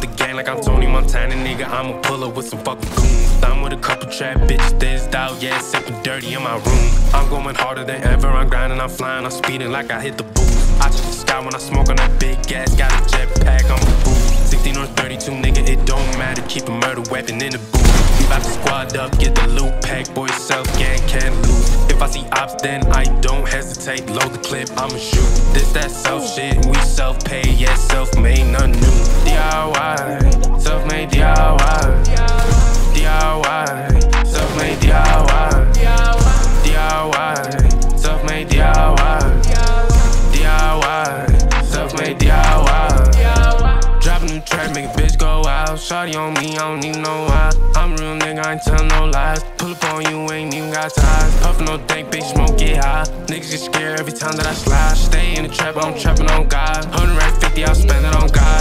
the gang like I'm Tony Montana, nigga. I'ma pull up with some fucking goons. I'm with a couple trap bitches, this out, yeah, sipping dirty in my room. I'm going harder than ever, I'm grinding, I'm flying, I'm speeding like I hit the booth. I touch the sky when I smoke on that big gas, got a jetpack, I'm a booth. 16 or 32, nigga, it don't matter, keep a murder weapon in the booth. We bout to squad up, get the loot pack, boy, self gang can't lose. If I see ops, then I don't hesitate, load the clip, I'ma shoot. This that self shit, we self-paid, yeah, self-made, nothing new. DIY, self-made DIY, DIY, self-made DIY, DIY, self-made DIY, DIY, self-made DIY. Drop a new track, make a bitch go out. Shawty on me, I don't even know why. I'm a real nigga, I ain't tellin' no lies. Pull up on you, ain't even got ties. Puffin' no dank, bitch, smoke, get high. Niggas get scared every time that I slide. Stay in the trap, I'm trappin' on God. 100 racks, 50, I'll spend it on God.